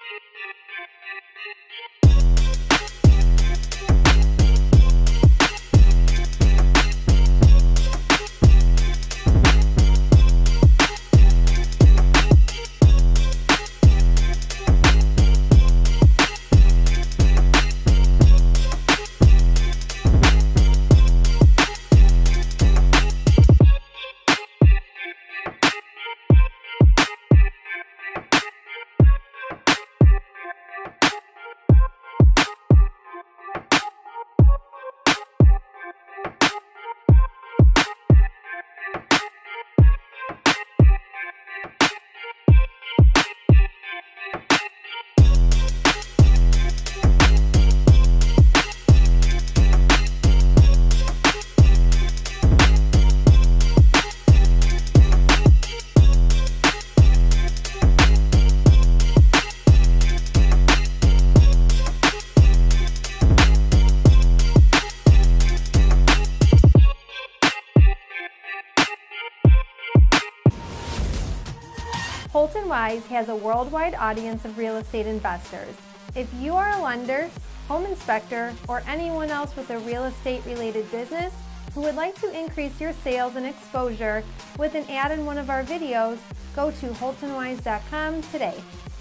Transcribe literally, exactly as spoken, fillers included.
Holton Wise has a worldwide audience of real estate investors. If you are a lender, home inspector, or anyone else with a real estate related business who would like to increase your sales and exposure with an ad in one of our videos, go to holton wise dot com today.